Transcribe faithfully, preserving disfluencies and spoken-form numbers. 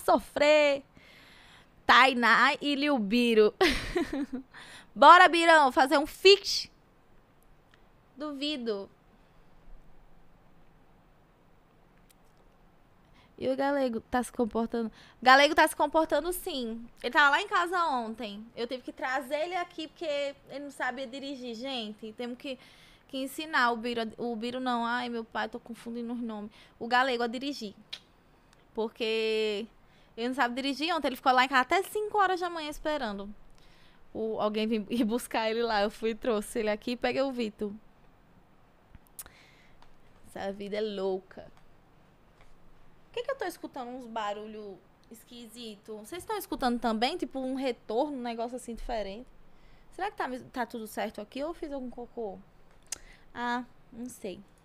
sofrer. Tainá e Lil Biro. Bora, Birão, fazer um feat? Duvido. E o Galego tá se comportando... Galego tá se comportando sim. Ele tava lá em casa ontem. Eu tive que trazer ele aqui porque ele não sabia dirigir, gente. Temos que, que ensinar o Biro. O Biro não. Ai, meu pai, tô confundindo os nomes. O Galego a dirigir. Porque ele não sabe dirigir. Ontem ele ficou lá em casa até cinco horas da manhã esperando o, alguém vir ir buscar ele lá. Eu fui e trouxe ele aqui e peguei o Vitor. Essa vida é louca. Por que, que eu tô escutando uns barulhos esquisitos? Vocês estão escutando também? Tipo um retorno, um negócio assim diferente. Será que tá, tá tudo certo aqui ou eu fiz algum cocô? Ah, não sei.